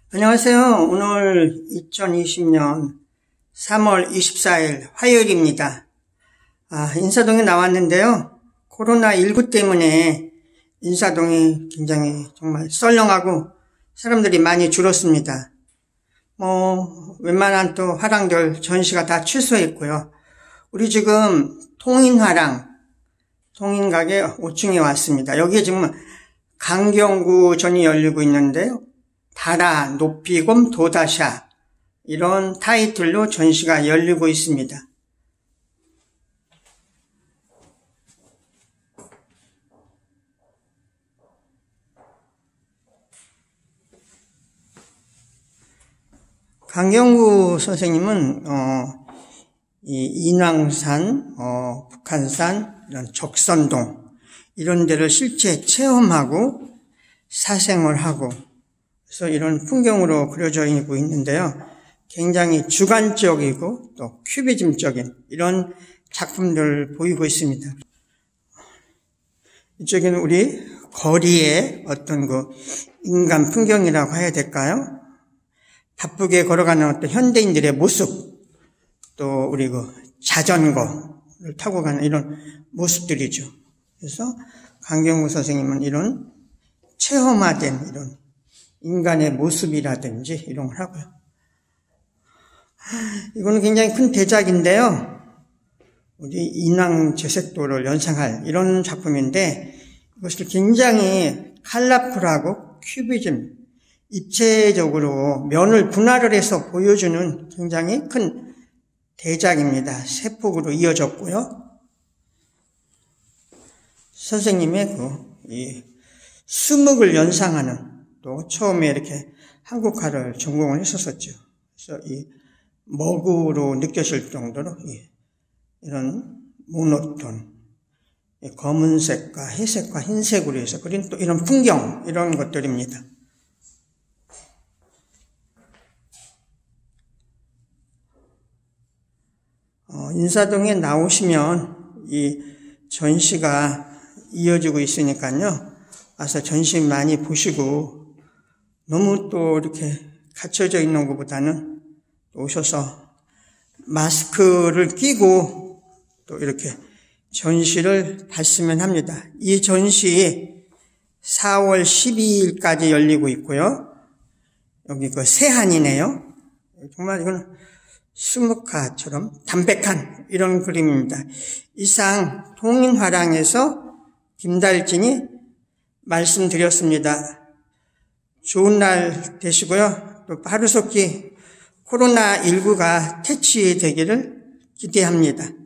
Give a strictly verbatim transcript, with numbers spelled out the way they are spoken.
안녕하세요. 오늘 이천이십 년 삼월 이십사일 화요일입니다. 아, 인사동에 나왔는데요. 코로나십구 때문에 인사동이 굉장히 정말 썰렁하고 사람들이 많이 줄었습니다. 뭐 웬만한 또 화랑들 전시가 다 취소했고요. 우리 지금 통인화랑 통인가게 오 층에 왔습니다. 여기에 지금 강경구전이 열리고 있는데요. 달아, 높이곰, 도다샤 이런 타이틀로 전시가 열리고 있습니다. 강경구 선생님은 어, 이 인왕산, 어, 북한산, 이런 적선동 이런 데를 실제 체험하고 사생활하고 그래서 이런 풍경으로 그려져 있고 있는데요. 굉장히 주관적이고 또 큐비즘적인 이런 작품들 보이고 있습니다. 이쪽에는 우리 거리의 어떤 그 인간 풍경이라고 해야 될까요? 바쁘게 걸어가는 어떤 현대인들의 모습, 또 우리 그 자전거를 타고 가는 이런 모습들이죠. 그래서 강경구 선생님은 이런 체험화된 이런 인간의 모습이라든지 이런 걸 하고요. 이거는 굉장히 큰 대작인데요. 우리 인왕제색도를 연상할 이런 작품인데 이것을 굉장히 컬러풀하고 큐비즘, 입체적으로 면을 분할을 해서 보여주는 굉장히 큰 대작입니다. 세 폭으로 이어졌고요. 선생님의 그 이 수묵을 연상하는 또 처음에 이렇게 한국화를 전공을 했었었죠. 그래서 이 먹으로 느껴질 정도로 이런 모노톤, 검은색과 회색과 흰색으로 해서 그린 또 이런 풍경, 이런 것들입니다. 어, 인사동에 나오시면 이 전시가 이어지고 있으니까요. 와서 전시 많이 보시고 너무 또 이렇게 갇혀져 있는 것보다는 오셔서 마스크를 끼고 또 이렇게 전시를 봤으면 합니다. 이 전시 사월 십이일까지 열리고 있고요. 여기 그 세한이네요. 정말 이건 수묵화처럼 담백한 이런 그림입니다. 이상 통인화랑에서 김달진이 말씀드렸습니다. 좋은 날 되시고요. 또 하루속히 코로나십구가 퇴치되기를 기대합니다.